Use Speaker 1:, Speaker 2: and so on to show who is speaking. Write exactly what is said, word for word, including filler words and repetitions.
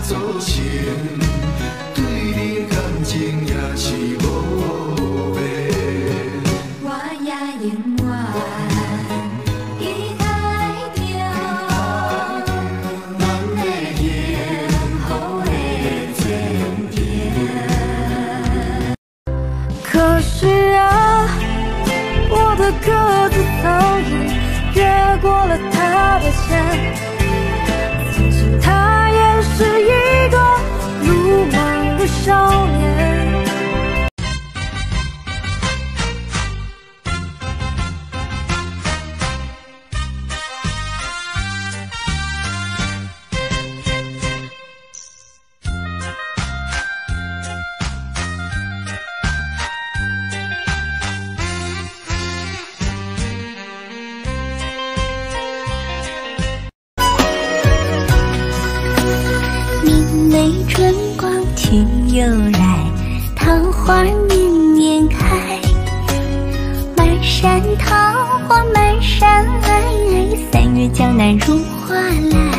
Speaker 1: 组成，对你感情也是无变。我也永远期待着咱的幸福的前程。可是啊，我的鸽子早已越过了他的线。 他也是一个鲁莽的少年。
Speaker 2: 明媚春光去又来，桃花绵绵开。满山桃花满山爱，三月江南如画来。